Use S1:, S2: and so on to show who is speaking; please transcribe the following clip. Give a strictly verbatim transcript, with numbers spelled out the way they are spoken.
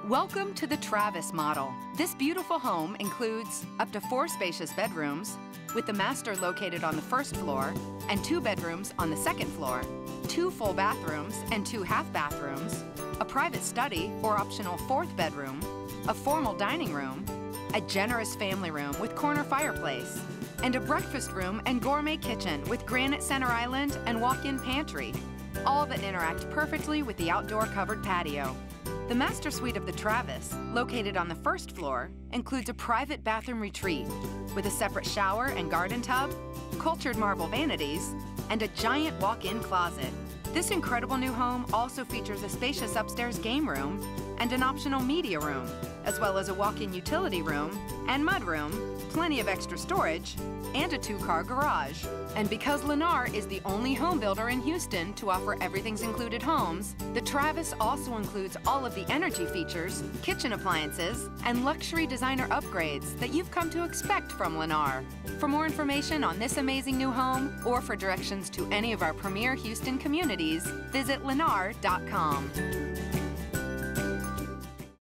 S1: Welcome to the Travis model. This beautiful home includes up to four spacious bedrooms, with the master located on the first floor and two bedrooms on the second floor, two full bathrooms and two half bathrooms, a private study or optional fourth bedroom, a formal dining room, a generous family room with corner fireplace, and a breakfast room and gourmet kitchen with granite center island and walk-in pantry, all that interact perfectly with the outdoor covered patio. The master suite of the Travis, located on the first floor, includes a private bathroom retreat with a separate shower and garden tub, cultured marble vanities, and a giant walk-in closet. This incredible new home also features a spacious upstairs game room and an optional media room, as well as a walk-in utility room and mudroom, plenty of extra storage, and a two-car garage. And because Lennar is the only home builder in Houston to offer everything's included homes, the Travis also includes all of the energy features, kitchen appliances, and luxury designer upgrades that you've come to expect from Lennar. For more information on this amazing new home, or for directions to any of our premier Houston communities, visit lennar dot com.